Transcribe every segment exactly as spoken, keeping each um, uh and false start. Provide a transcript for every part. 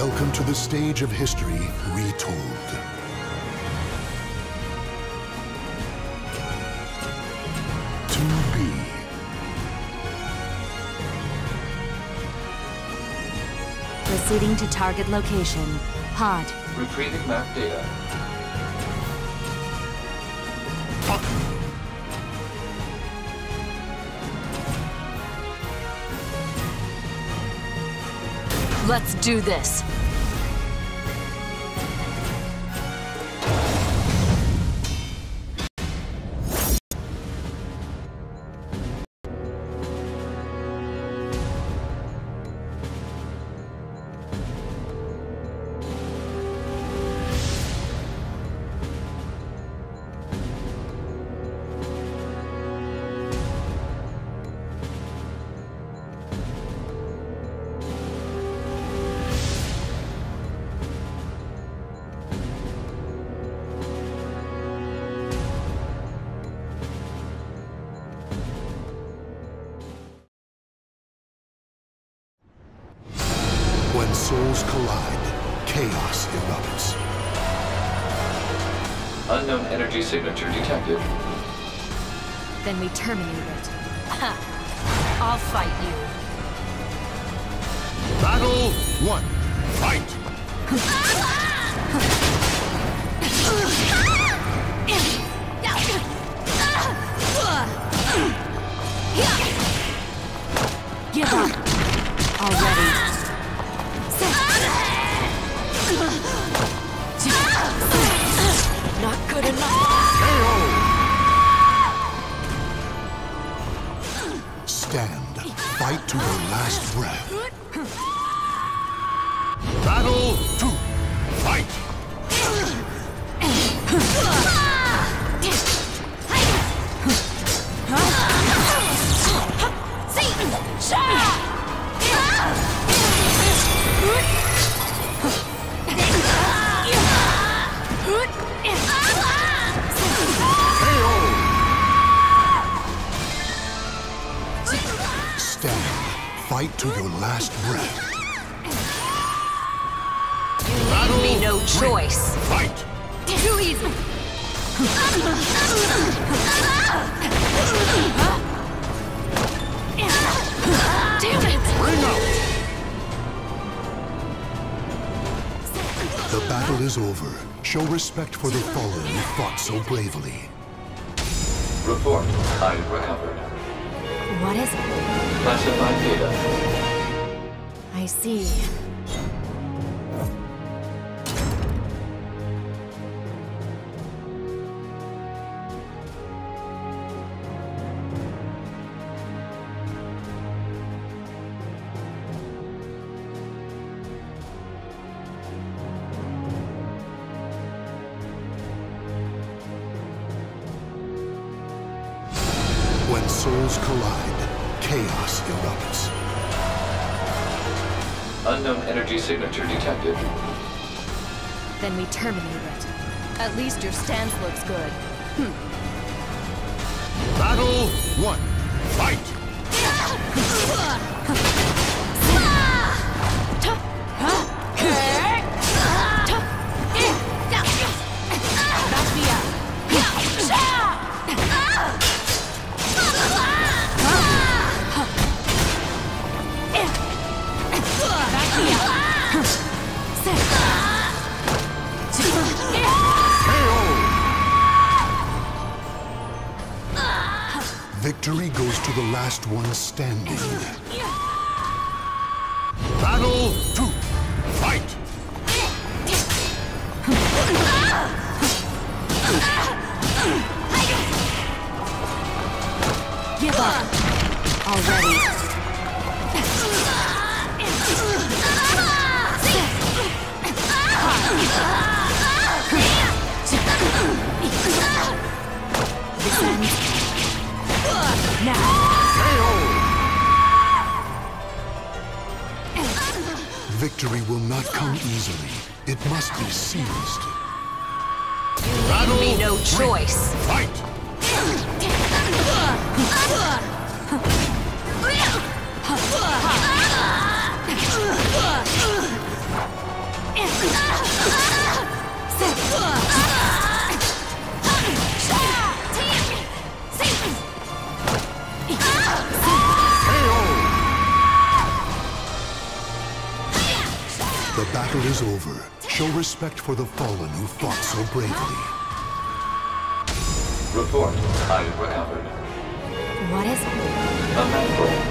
Welcome to the stage of history retold. To be. Proceeding to target location. Pod. Retrieving map data. Taki. Let's do this. When souls collide, chaos erupts. Unknown energy signature detected. Then we terminate it. I'll fight you. Battle one. Fight! Give up. Already. Not good enough. Stand. Fight to your last breath. Battle two. Fight! Stand. Fight to your last breath. You leave me no choice. Fight! Too easy. Damn it! Bring out! The battle is over. Show respect for the fallen who fought so bravely. Report. Item recovered. What is it? Classified data. I see. When souls collide, chaos erupts. Unknown energy signature detected. Then we terminate it. At least your stance looks good. Hm. Battle one. Fight! Victory goes to the last one standing. Battle two. Fight! Give up. Already. Now. Victory will not come easily. It must be seized. You leave me no choice. Fight! is over. Show respect for the fallen who fought so bravely. Report. Item recovered. What is it? A membrane.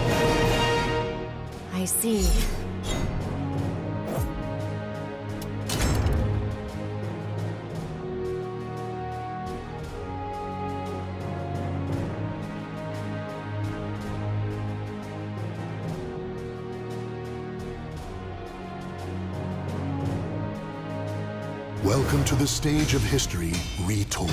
I see. Welcome to the stage of history retold.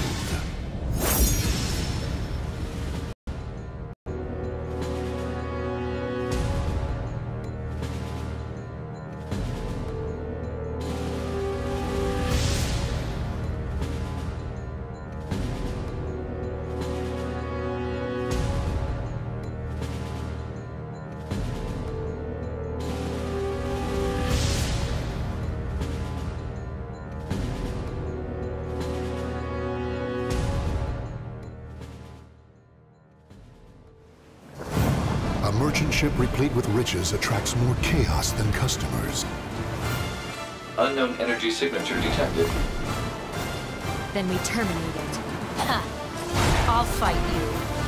A merchant ship replete with riches attracts more chaos than customers. Unknown energy signature detected. Then we terminate it. Ha! I'll fight you.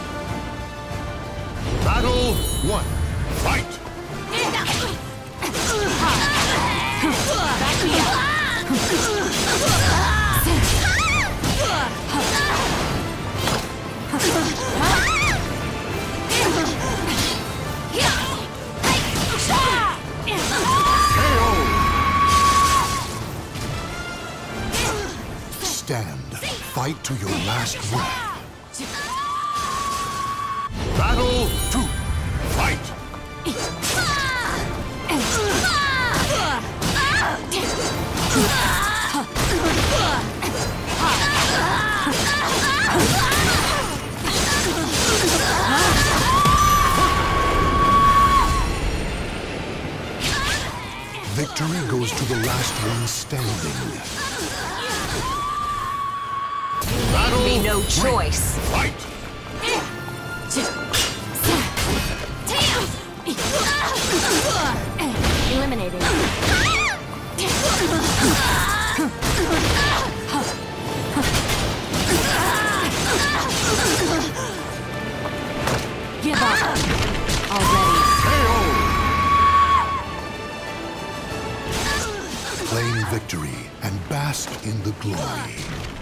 Battle one. Fight! Back me Stand. Fight to your last breath. Battle two. Fight! Victory goes to the last one standing. Battle be no choice. Fight! Eliminating. Give up. Already. Claim victory and bask in the glory.